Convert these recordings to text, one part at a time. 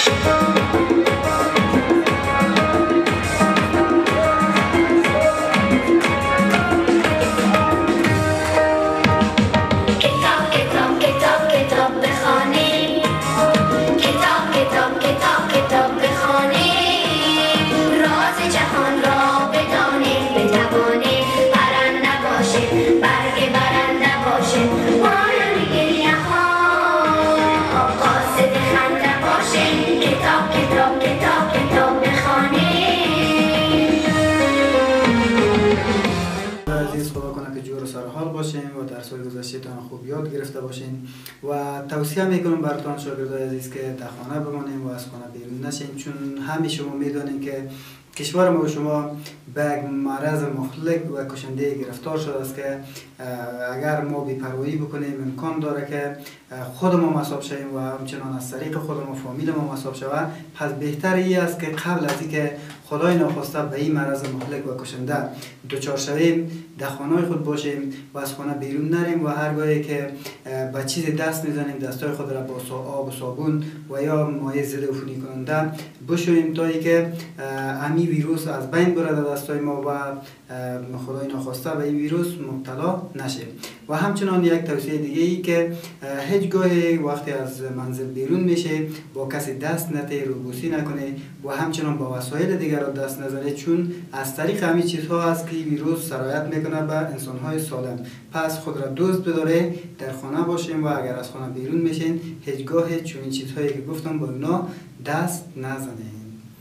و درس‌های گذشته‌تان خوب یاد گرفته باشین و توصیه میکنم براتون شاگردای عزیز که در خانه بمانیم و از خانه بیرون نشین، چون همه شما میدونین که کشور ما و شما به مرض مهلک و کشنده گرفتار شده است که اگر ما بی‌پروایی بکنیم امکان داره که خود ما مصاب شویم و همچنان از طریق خود ما فامیل ما مصاب شود. پس بهتر ای است که قبل از اینکه خدای ناخواسته به این مرض مهلک و کشنده دچار شویم در خانه خود باشیم و از خانه بیرون نریم و هرگاهی که به چیز دست میزنیم دستای خود را با آب و صابون و یا مایع ضد عفونی کننده بشوییم تا اینکه امی ویروس از بین بره در دستای ما و خدای ناخواسته به این ویروس مبتلا نشیم. و همچنان یک توصیه دیگه ای که هیچ گاهی وقتی از منزل بیرون میشه با کسی دست نته، روبوسی نکنه و همچنان با وسایل دیگر را دست نزنه، چون از طریق همین چیزها است که ویروس سرایت میکنه به انسانهای سالم. پس خود را دوست بداره، در خانه باشیم و اگر از خانه بیرون میشین هیچگاه چون این چیزهایی که گفتم با اینا دست نزنین.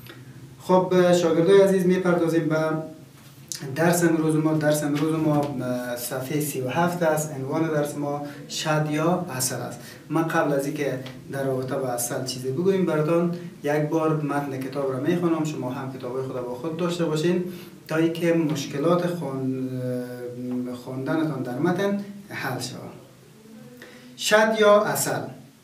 خب شاگردای عزیز میپردازیم به درس امروز ما صفحه 37 است. عنوان درس ما شد یا عسل است. من قبل از اینکه در رابطه با عسل چیزی بگویم براتون یک بار متن کتاب را میخوانم، شما هم کتابای خود با خود داشته باشین تا اینکه مشکلات خواندنتان در متن حل شود. شد یا عسل.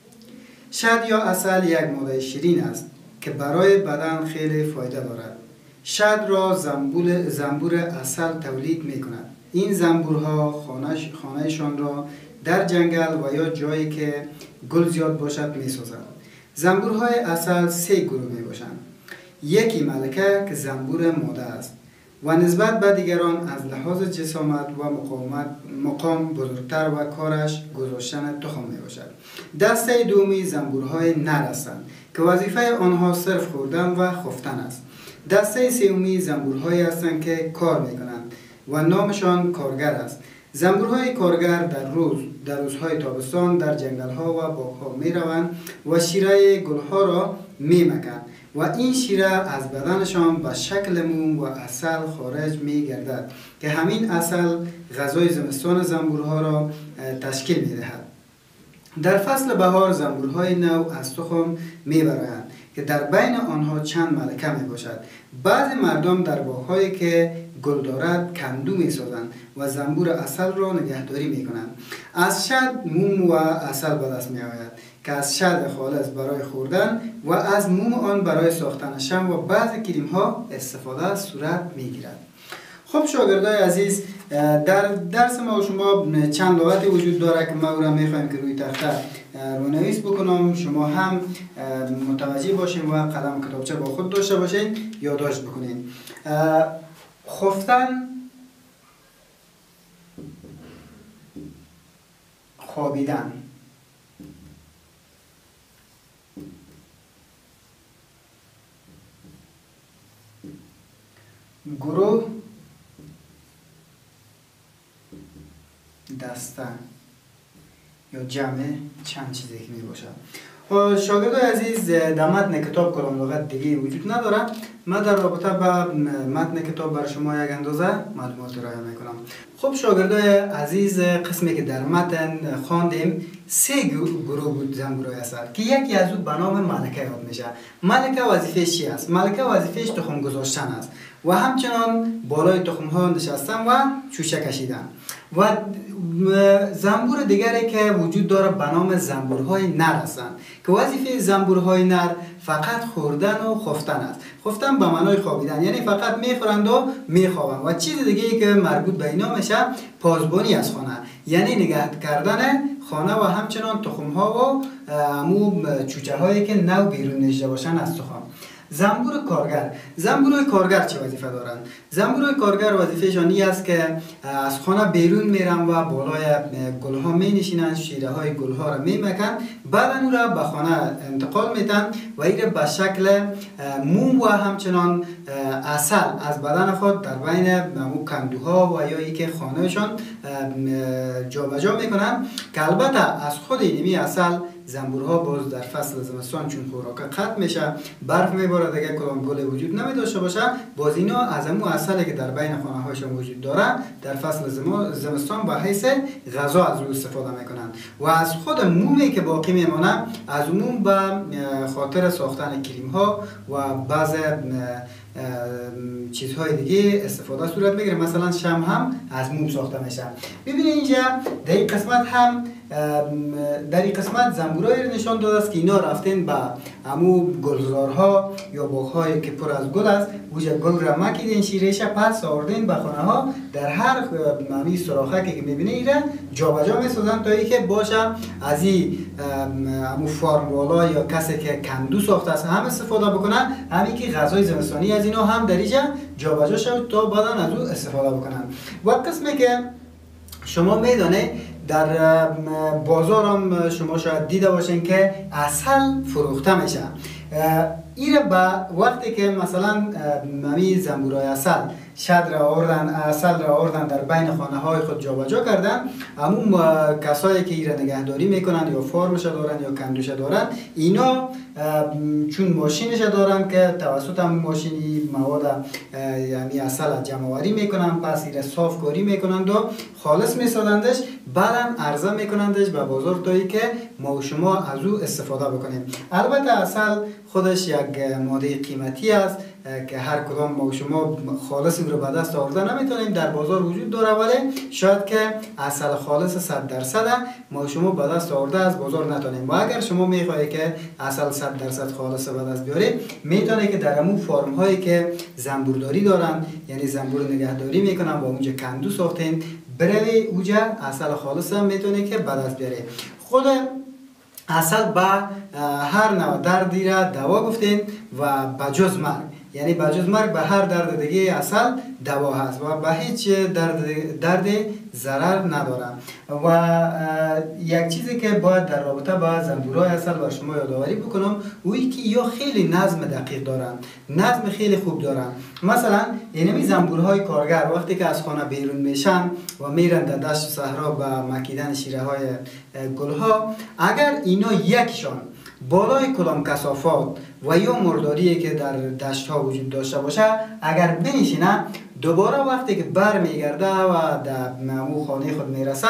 شد یا عسل یک ماده شیرین است که برای بدن خیلی فایده دارد. شد را زنبور عسل تولید می کند. این زنبورها خانهشان را در جنگل و یا جایی که گل زیاد باشد می سازند. زنبورهای عسل 3 گروه می باشند. یکی ملکه که زنبور ماده است و نسبت به دیگران از لحاظ جسامت و مقام بزرگتر و کارش گذاشتن تخم می باشد. دسته دومی زنبورهای نر هستند که وظیفه آنها صرف خوردن و خفتن است. دسته سومی زنبورهایی هستند که کار میکنند و نامشان کارگر است. زنبورهای کارگر در روزهای تابستان در جنگل‌ها و باغ‌ها میروند و شیره گل‌ها را میمکند و این شیره از بدنشان به شکل موم و عسل خارج میگردد که همین عسل غذای زمستان زنبورها را تشکیل میدهد. در فصل بهار زنبورهای نو از تخم میبرند که در بین آنها چند ملکه می باشد. بعضی مردم در باغ‌هایی که گل دارد کندو می سازند و زنبور عسل را نگهداری می کنند. از شد موم و عسل به دست می آید که از شد خالص برای خوردن و از موم آن برای ساختن شم و بعضی کریم ها استفاده صورت می گیرد. خب شاگردای عزیز، در درس ما و شما چند لغتی وجود داره که ما او را میخوایم که روی تخته رونویس بکنم. شما هم متوجه باشین و قلم و کتابچه با خود داشته باشین، یادداشت بکنین. خفتن، خوابیدن، گروه، دسته یا جمع چند چیزی که می باشد. شاگردای عزیز، در متن کتاب کلام لغت دیگه وجود نداره. من در رابطه با متن کتاب برای شما یک اندازه معلومات ارائه میکنم. خب شاگردای عزیز، قسمی که در متن خواندیم 3 گروه بود زنبورهای عسل که یکی از او به نام ملکه یاد میشه. ملکه وظیفه‌اش چی است؟ ملکه وظیفه‌اش تخم گذاشتن است و همچنان بالای تخم ها نشستن و چوچه کشیدن. و زنبور دیگری که وجود داره به نام زنبورهای نر هستند که وظیفه زنبورهای نر فقط خوردن و خفتن است. خفتن به معنای خوابیدن، یعنی فقط میخورند و میخوابند. و چیز دیگه ای که مربوط به اینا میشه پاسبانی از خانه، یعنی نگاه کردن خانه و همچنان تخم ها و امو چوچه هایی که نو بیرون نشده باشن از تخم. زنبور کارگر، زنبورهای کارگر چه وظیفه دارند؟ زنبورهای کارگر وظیفهشان این است که از خانه بیرون میرن و بالای گل ها می نشینن، شیره های گل ها را می مکن، بعد اون را به خانه انتقال میتن و این را به شکل موم و همچنان عسل از بدن خود در بین کندوها و یا ای که خانهشان جابجا میکنن، که البته از خود اینمی عسل زنبورها باز در فصل زمستان چون خوراک قطع میشه، برف میباره، دیگه کدام گل وجود نمی داشته باشه، باز اینا از امو عسلی که در بین خانه هاشون وجود داره در فصل زمستان به حیث غذا از او استفاده میکنن. و از خود مومی که باقی میمانه از موم به خاطر ساختن کریم ها و بعض چیزهای دیگه استفاده صورت میگیره. مثلا شم هم از موم ساخته میشه. ببینید اینجا در این قسمت هم در این قسمت زنبورایی رو نشان داده است که اینا رفتن به امو گلزارها یا باغ‌هایی که پر از گل است، وجه گل را مکیدن، شیرهش پس آوردن به خانه ها، در هر ممی سراخه که میبینه ایره جابجا میسازن تا اینکه باشه از این امو فارم والا یا کسی که کندو ساخته است هم استفاده بکنه، همین که غذای زمستانی از اینا هم در اینجا جابجا شود تا بعداً از او استفاده بکنن. و قسمی که شما میدانه در بازار هم شما شاید دیده باشین که عسل فروخته میشه. ایره با وقتی که مثلا ممی زنبورای عسل شد را آوردن، عسل را آوردن در بین خانه های خود جابجا کردن، همون کسایی که ایره نگهداری میکنن یا فارمش دارن یا کندوش دارن، اینا چون ماشینش دارن که توسط هم ماشینی مواد یعنی عسل جمع آوری میکنن، پس ایره صاف کاری میکنند و خالص میسازندش، بعدم عرضه میکنندش به بازار تایی که ما و شما از او استفاده بکنیم. البته عسل خودش یک ماده قیمتی است که هر کدام ما و شما خالص رو به دست آورده نمیتونیم، در بازار وجود داره، ولی شاید که عسل خالص 100% ما و شما به دست آورده از بازار نتونیم. و اگر شما میخواهید که عسل 100% خالص به دست بیارید، میتونه که در همون فارم هایی که زنبورداری دارن، یعنی زنبور نگهداری میکنن و اونجا کندو ساختین، بروی اونجا عسل خالص هم میتونه که به دست بیاره. خود عسل به هر نوع دردی را دوا گفتین و بجز مرگ، یعنی بجز مرگ به هر درد دیگه عسل دوا هست و به هیچ درد ضرر نداره. و یک چیزی که باید در رابطه با زنبورهای عسل بر شما یادآوری بکنم، اویی که یا خیلی نظم دقیق دارن، نظم خیلی خوب دارن. مثلا اینمی زنبورهای کارگر وقتی که از خانه بیرون میشن و میرن در دشت صحرا به مکیدن شیره های گلها، اگر اینا یکشان بالای کدام کثافات و یا مرداری که در دشت ها وجود داشته باشه اگر بنشینه، دوباره وقتی که بر میگرده و در امو خانه خود میرسه،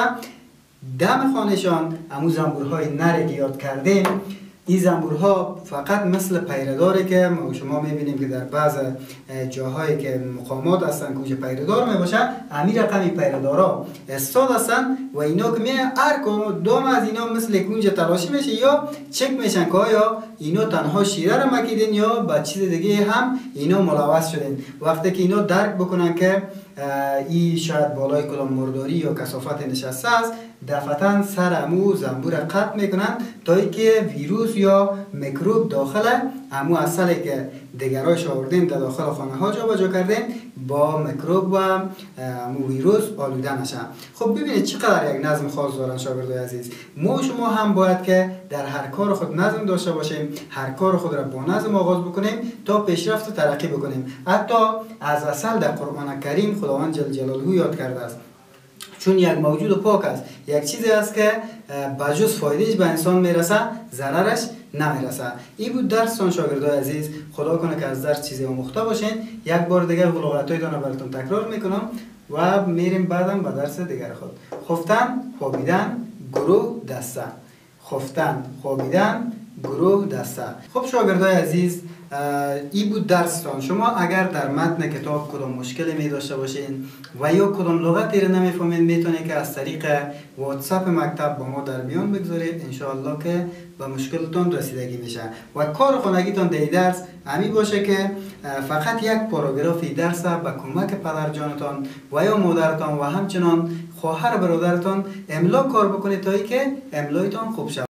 دم خانهشان امو زنبورهای نری که یاد کردیم، این زنبورها فقط مثل پیرداری که ما شما میبینیم که در بعض جاهایی که مقامات هستن که پیردار میباشن، همین رقمی پیردارا استاد هستن و اینا که هر کدوم از اینا مثل کنج تلاشی میشه یا چک میشن که آیا اینا تنها شیره را مکیدن یا با چیز دیگه هم اینا ملوث شدن. وقتی که اینا درک بکنن که این شاید بالای کدام مرداری یا کثافت نشسته است، دفعتاً سر امو زنبور قطع میکنن تا اینکه ویروس یا میکروب داخل امو عسلی که دیگرایش آوردین در داخل خانه ها جابجا کردین با میکروب و امو ویروس آلوده نشن. خب ببینید چقدر یک نظم خاص دارن شاگردای عزیز. ما شما هم باید که در هر کار خود نظم داشته باشیم، هر کار خود را با نظم آغاز بکنیم تا پیشرفت و ترقی بکنیم. حتی از عسل در قرآن کریم خداوند جل جلاله یاد کرده است، چون یک موجود پاک است، یک چیزی است که بجز فایدهش به انسان میرسه ضررش نمیرسه. این بود درستان شاگردای عزیز. خدا کنه که از درس چیزی آموخته باشین. یک بار دیگه لغتای دانه براتون تکرار میکنم و میریم بعدم به درس دیگر خود. خفتن، خوابیدن، گروه، دسته. خفتن، خوابیدن، گروه، دسته. خب شاگردای عزیز، ای بود درستان. شما اگر در متن کتاب کدام مشکلی می داشته باشین و یا کدام لغتی رو نمیفهمین، میتونید که از طریق واتساپ مکتب با ما در میان بگذارید، انشاءالله که به مشکلتون رسیدگی میشه. و کار خانگیتون در درس همی باشه که فقط یک پاراگرافی درس به کمک پدر جانتان و یا مادرتان و همچنان خواهر برادرتان املا کار بکنید تا ای که املایتان خوب شود.